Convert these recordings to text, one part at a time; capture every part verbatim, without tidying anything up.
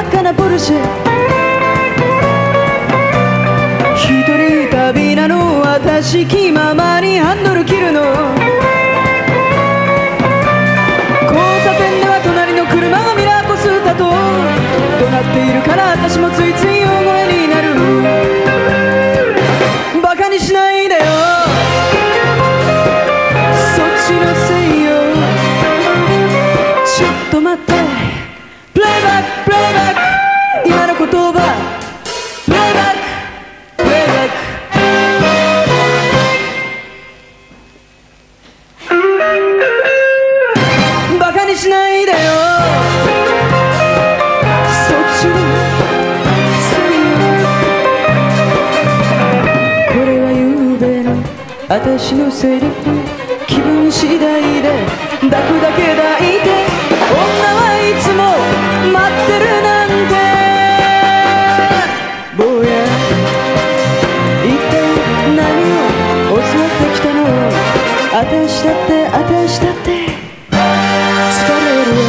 赤なポルシェ、一人旅なの私気ままにハンドル切るの、交差点では隣の車がミラーこすったと怒鳴っているから私もついつい大声になる。バカにしないでよ、そっちのせいよ。ちょっと待って、プレイバックプレイバック、今の言葉プレイバックプレイバック、バカにしないでよ、そっちのせいよ。これは夕べの私のセリフ、気分次第で抱くだけ抱いて、女はいつも待ってるなんて。坊や一体何を教わってきたの、私だって私だって疲れるわ。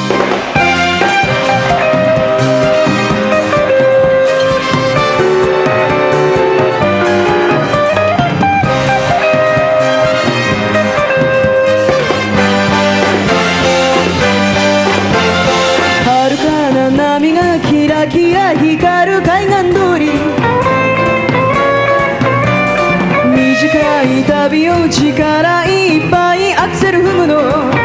波がキラキラ光る海岸通り、短い旅を力いっぱいアクセル踏むの、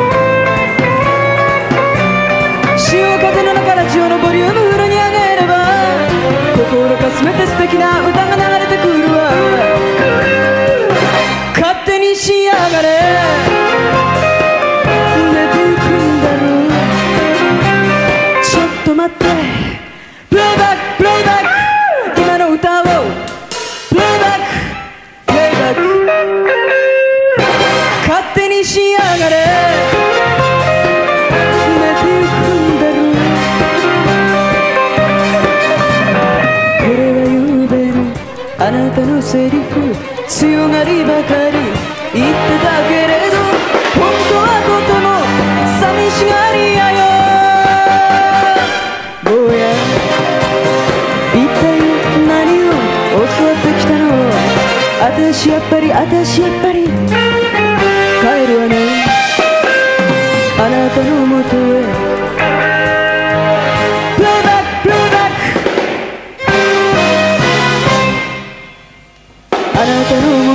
潮風の中ラジオのボリュームフルに上げれば心かすめて素敵な歌が流れてくるわ。勝手にしやがれ、待って、プレイバックプレイバック、今の歌をプレイバックプレイバック、勝手にしやがれ、寝てゆくんだろう。これは夕べのあなたのセリフ、強がりばかり言ってたけれど本当はとても寂しがりやよ。坊や一体何を教わってきたの、私やっぱり私やっぱり帰るわね、あなたのもとへ。プレイバックプレイバック、あなたの